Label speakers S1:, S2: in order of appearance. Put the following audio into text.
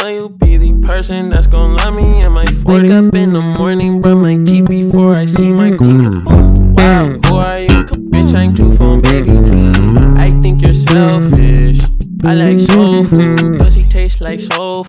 S1: know you be the person that's gon' love me in my 40s. Wake up in the morning, brush my teeth before I see my teeth. Wow, who are you? Bitch, I'm too phone, baby, please. I think you're selfish. I like soul food, pussy tastes like soul food.